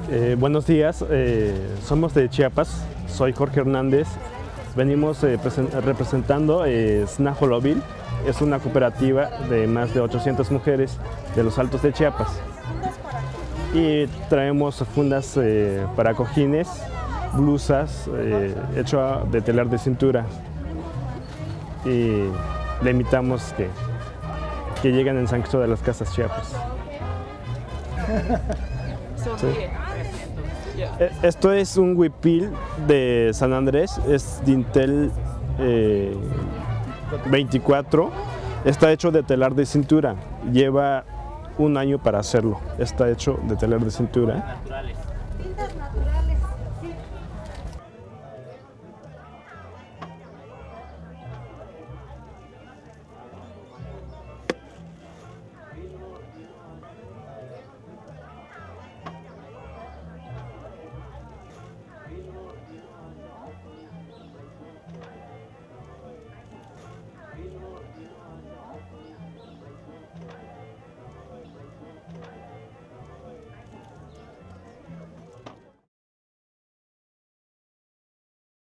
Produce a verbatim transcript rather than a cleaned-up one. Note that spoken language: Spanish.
Eh, buenos días, eh, somos de Chiapas, soy Jorge Hernández, venimos eh, representando eh, Snajolovil, es una cooperativa de más de ochocientas mujeres de los Altos de Chiapas y traemos fundas eh, para cojines, blusas eh, hechas de telar de cintura y le invitamos que, que lleguen en San Cristóbal de las Casas, Chiapas. Sí. Esto es un huipil de San Andrés, es dintel eh, veinticuatro, está hecho de telar de cintura, lleva un año para hacerlo, está hecho de telar de cintura.